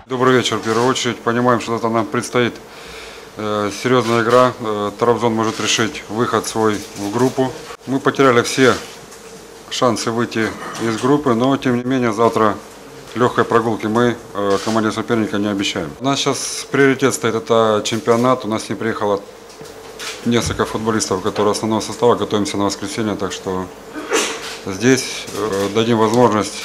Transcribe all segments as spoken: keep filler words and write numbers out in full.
Добрый вечер. В первую очередь понимаем, что это нам предстоит э, серьезная игра. Э, Трабзон может решить выход свой в группу. Мы потеряли все шансы выйти из группы, но тем не менее завтра легкой прогулки мы э, команде соперника не обещаем. У нас сейчас приоритет стоит, это чемпионат. У нас не приехало несколько футболистов, которые основного состава, готовимся на воскресенье, так что здесь э, дадим возможность,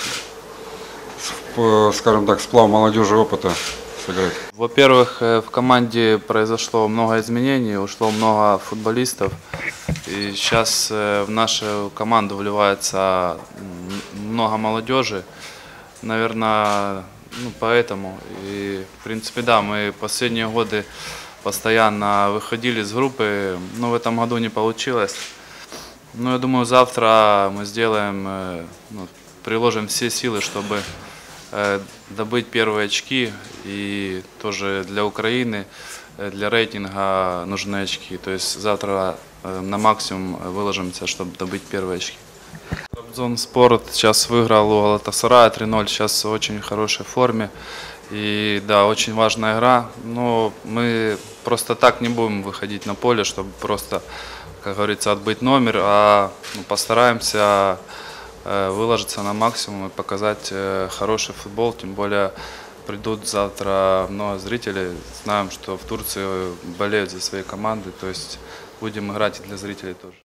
скажем так, сплав молодежи опыта сыграть. Во-первых, в команде произошло много изменений, ушло много футболистов. И сейчас в нашу команду вливается много молодежи. Наверное, ну, поэтому. И, в принципе, да, мы последние годы постоянно выходили из группы, но в этом году не получилось. Но я думаю, завтра мы сделаем, ну, приложим все силы, чтобы добыть первые очки, и тоже для Украины, для рейтинга нужны очки. То есть завтра на максимум выложимся, чтобы добыть первые очки. Трабзон Спорт сейчас выиграл у Галатасарая три ноль, сейчас в очень хорошей форме. И да, очень важная игра, но мы просто так не будем выходить на поле, чтобы просто, как говорится, отбыть номер, а ну, постараемся выложиться на максимум и показать хороший футбол, тем более придут завтра много зрителей. Знаем, что в Турции болеют за свои команды, то есть будем играть и для зрителей тоже.